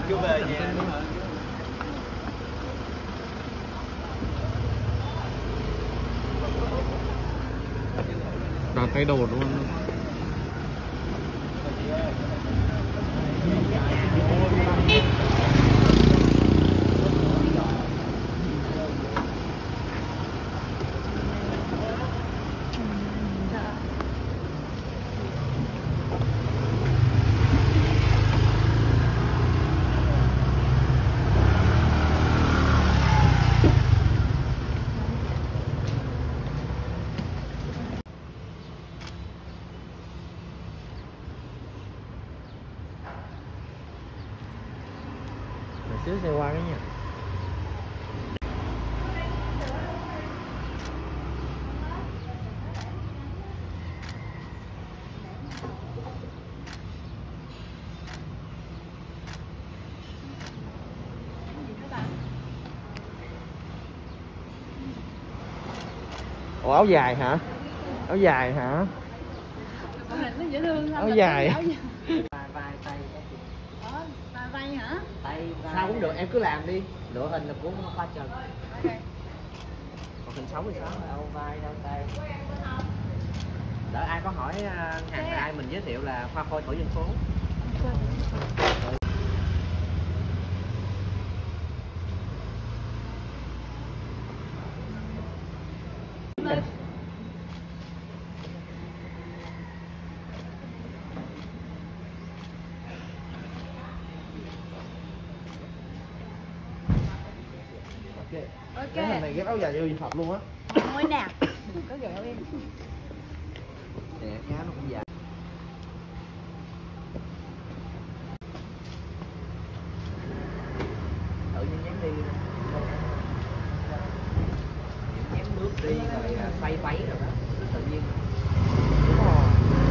Chưa về nhà nữa hả? Đã thay đồ luôn. Xíu xe qua cái nha. Ủa áo dài hả? Áo dài hả? Nó dễ thương. Áo dài. Vai tay. Vai hả? Tay sao cũng được, em cứ làm đi. Lựa hình là cũng khoa trần. Ok. Còn hình xấu thì sao? Đâu vai, đâu tay. Đỡ ai có hỏi hàng ai mình giới thiệu là Hoa Khôi tổ dân phố. Ok. Cái hình này ghép áo dài vô thật luôn á. Thôi nè. Đừng có ghẹo em. Đẹp nha, nó cũng dài. Tự nhiên nhắn đi. Nhắn nước đi rồi xoay váy rồi đó. Tự nhiên. Đúng rồi.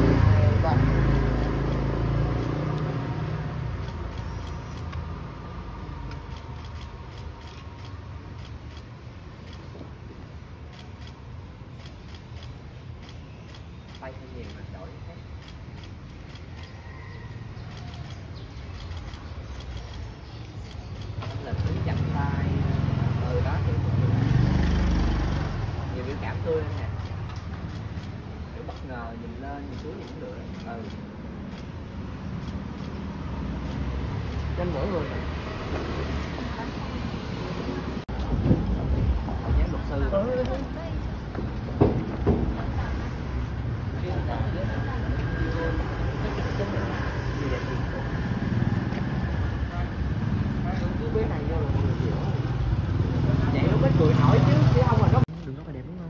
Tay hơi nhiều mà đổi khác. Là cứ chặt tay đó thì nhiều biểu cảm tươi nè, kiểu bất ngờ nhìn lên nhìn xuống nhìn cũng được. Trên mỗi người này. Dáng luật sư. Cái này vô là mọi người chịu. Vậy lúc mới cười nổi chứ không là nó đừng có phải đẹp đúng không?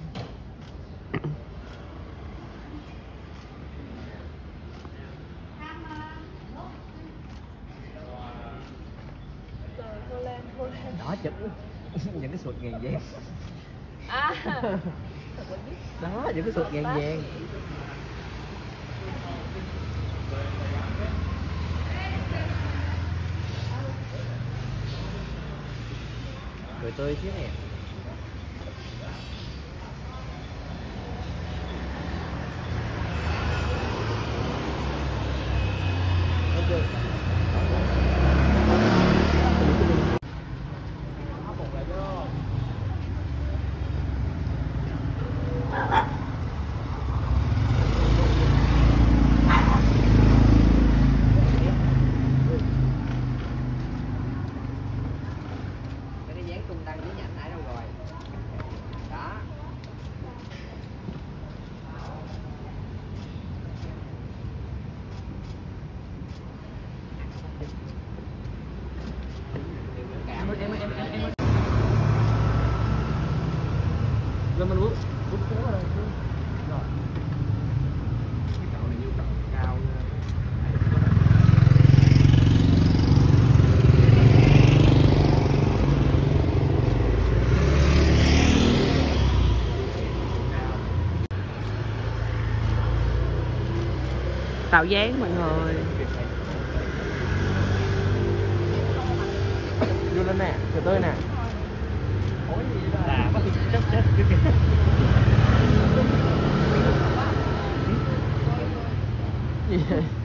Đó chụp những cái sụt ngàn vàng. Đó những cái sụt ngàn vàng. Cười tươi chứ nè. Cái dáng tung tăng với nhà anh nãy đâu rồi. Đó. Cảm ơn em. Rồi mình bước phố rồi. Rồi. Cái cậu này như cậu cao nha. Tạo dáng mọi người. Vô lên nè, từ từ nè. Ôi gì đó. Là bắt chết. Gì vậy?